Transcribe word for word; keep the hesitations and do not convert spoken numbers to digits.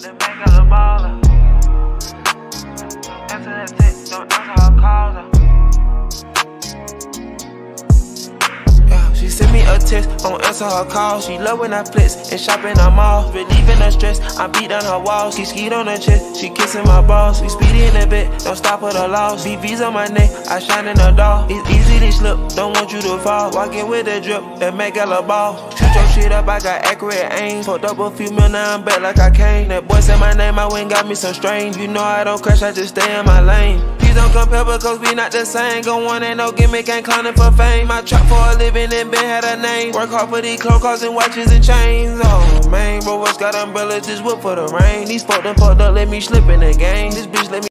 then make her a baller. Answer that text, don't answer her calls. Yeah, she send me a text, don't answer her calls. She love when I flex and shop in her mall. Relieving her stress, I beat down her walls. She skied on her chest, she kissing my balls. We speedy in the bed, don't stop at the loss. B V's on my neck, I shine in the dark. It's easy to slip, don't want you to fall. Walking with a drip, that make her a ball. Shoot your shit up, I got accurate aim. Fucked up a few mil, now I'm back like I came. That boy said my name, I went got me some strange. You know I don't crash, I just stay in my lane. Please don't compare because we not the same. Go on, ain't no gimmick, ain't clowning for fame. I trap for a living and been had a name. Work hard for these clothes, cars and watches and chains. Oh man, bro, what's got umbrellas, just whip for the rain. These fucked up, fucked up, let me slip in the game. This bitch let me